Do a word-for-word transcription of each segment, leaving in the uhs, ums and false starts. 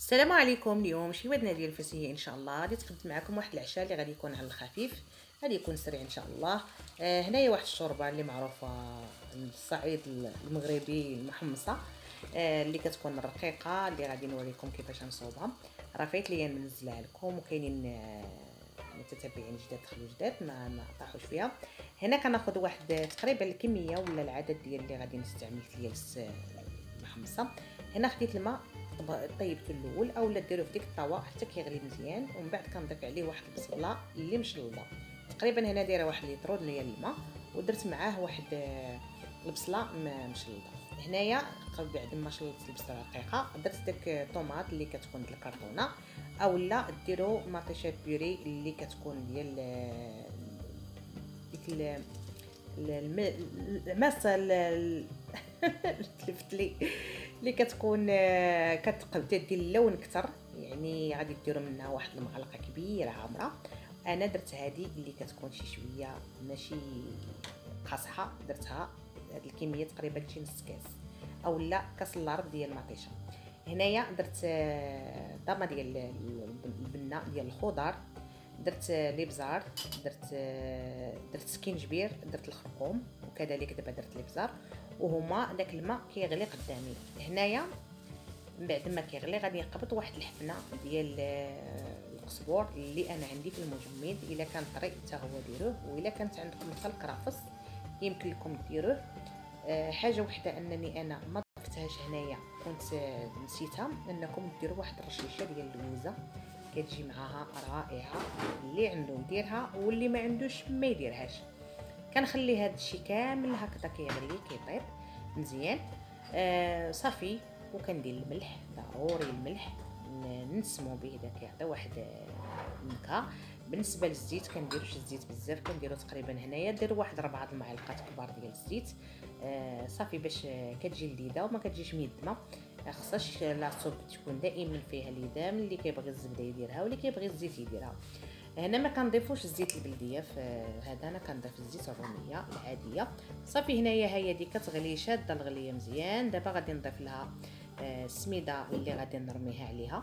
السلام عليكم. اليوم شي ودنا ديال الفسيه ان شاء الله غادي تقدم معكم واحد العشاء اللي غادي يكون على الخفيف، غادي يكون سريع ان شاء الله. آه هنايا واحد الشوربه اللي معروفه من الصعيد المغربي المحمصه، آه اللي كتكون رقيقه، اللي غادي نوريكم كيفاش نصوبها. راه فايت ليا ننزلها لكم، وكاينين آه متتبعين جداد دخلوا جداد ما ما طاحوش فيها. هنا كناخذ واحد تقريبا الكميه ولا العدد ديال اللي غادي نستعمل ديال المحمصه. هنا خديت الماء طيبته الاول، اولا ديروه في ديك الطاوه حتى كيغلي مزيان، ومن بعد كنضيف عليه واحد البصله اللي مشلضه. تقريبا هنا دايره واحد لتر ديال الماء، ودرت معاه واحد البصله مشلضه. هنايا بعد ما شلطت البصله رقيقه درت داك الطوماط اللي كتكون ديال الكرتونه، اولا ديروا مطيشه بيوري اللي كتكون ديال ديك الماسه تلفت لي اللي كتكون كتقلب ديال اللون اكثر، يعني غادي ديروا منها واحد المعلقه كبيره عامره. انا درت هذه اللي كتكون شي شويه ماشي قاصحه، درتها هذه الكميه تقريبا شي نص كاس اولا كاس الا ربع ديال المطيشه. هنايا درت طامه ديال البنه ديال الخضر، درت الابزار، درت درت سكينجبير، درت الخرقوم، وكذلك دابا درت الابزار، وهما داك الماء كيغلي قدامي. هنايا من بعد ما كيغلي غادي نقبط واحد الحفنه ديال القزبور اللي انا عندي في المجمد، الا كان طري حتى هو ديروه، والا كانت عندكم الخل كرافس يمكن لكم ديروه. أه حاجه وحده انني انا ما ضفتهاش هنايا كنت نسيتها، انكم ديروا واحد الرشيشه ديال اللوزه كتجي معاها رائعه، اللي عنده يديرها واللي ما عندوش ما يديرهاش. كنخلي هذا الشيء كامل هكذا كيغلي كيطيب مزيان. آه صافي، وكندير الملح، ضروري الملح نسمو به، دا كيعطي واحد النكهه. بالنسبه للزيت كنديروش الزيت بزاف، كنديرو تقريبا هنايا ديروا واحد ربعة المعالق كبار ديال الزيت. آه صافي باش كتجي لذيذه وما كتجيش ميدمه. خصهاش لاصوب تكون دائما فيها ليدام، اللي كيبغي الزبده يديرها واللي كيبغي الزيت يديرها. هنا ما كنضيفوش الزيت البلديه، في هذا انا كنضيف الزيت الروميه العاديه. صافي هنايا هي دي كتغلي شاده الغليه مزيان. دابا غادي نضيف لها السميده اللي غادي نرميها عليها.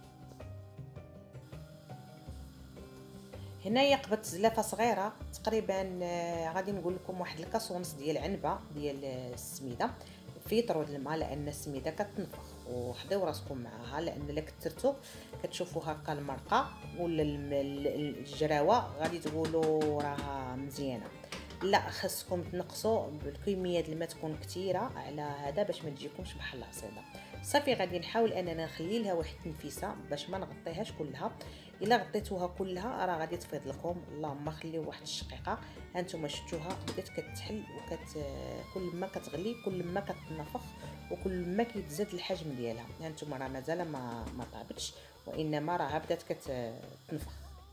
هنايا قبضت زلافه صغيره تقريبا، غادي نقول لكم واحد الكاس ونص ديال عنبه ديال السميده في طرود الماء، لان السميده كتنفخ، وحضيو راسكم معاها، لان الا كثرتو كتشوفوا هكا المرقه ولا الجراوه غادي تقولوا راها مزيانه. لا، خاصكم تنقصوا بالكميه ديال الماء تكون كثيره على هذا باش ما تجيكمش بحال العصيده. صافي غادي نحاول اننا نخلي لها واحد التنفيسه باش ما نغطيهاش كلها. الا غطيتوها كلها راه غادي تفيض لكم، اللهم خليو واحد الشقيقه. هانتوما شفتوها بدات كتحل، وكت كل ما كتغلي كل ما كتنفخ، وكل ما كيتزاد الحجم ديالها. هانتوما راه مازال ما ما طابتش، وانما راه بدات كتنفخ.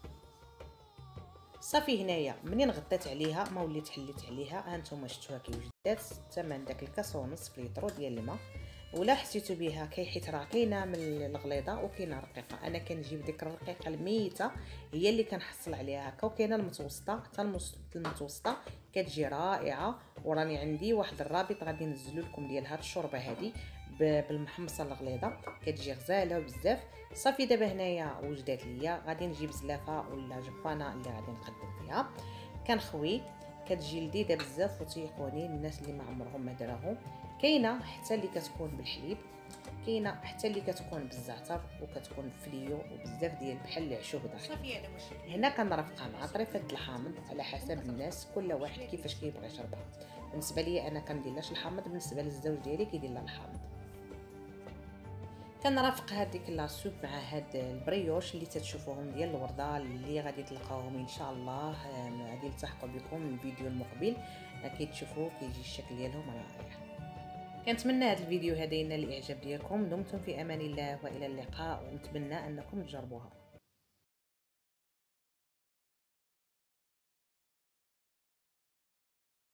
صافي هنايا منين غطيت عليها ما وليت حليت عليها، هانتوما شفتوها كي وجدات ثمن داك الكاس ونص في لتر ديال الماء. ولا حسيتوا بها كي حيت راه كاينه من الغليظه وكاينه رقيقه، انا كنجيب ديك الرقيقه الميته هي اللي كنحصل عليها هكا، وكاينه المتوسطه حتى المتوسطه كتجي رائعه. وراني عندي واحد الرابط غادي ننزلو لكم ديال هاد الشوربه هذه بالمحمصه الغليظه، كتجي غزاله بزاف. صافي دابا هنايا وجدات ليا، غادي نجيب زلافه ولا جبانه اللي غادي نقدم فيها، كنخوي كتجي لذيذه بزاف. وتيقوني الناس اللي ما عمرهم ما دراهم، كاينه حتى اللي كتكون بالحليب، كاينه حتى اللي كتكون بالزعتر وكتكون فليو وبزاف ديال بحال العشوب داخل. صافي انا واش هنا كنرافقها مع طريفه الحامض على حسب الناس، كل واحد كيفاش كيبغي يشربها. بالنسبه لي انا كندير لاش الحامض، بالنسبه للزوج ديالي كيدير لها الحامض. كنرافق هذيك لاصوب مع هاد البريوش اللي تتشوفوهم ديال الورده، اللي غادي تلقاوهم ان شاء الله غادي يلتحقوا بكم الفيديو المقبل. اكيد تشوفوا كيجي الشكل ديالهم رائع. كنتمنى هذا الفيديو هذا ينال الاعجاب ديالكم. دمتم في امان الله والى اللقاء، ونتمنى انكم تجربوها.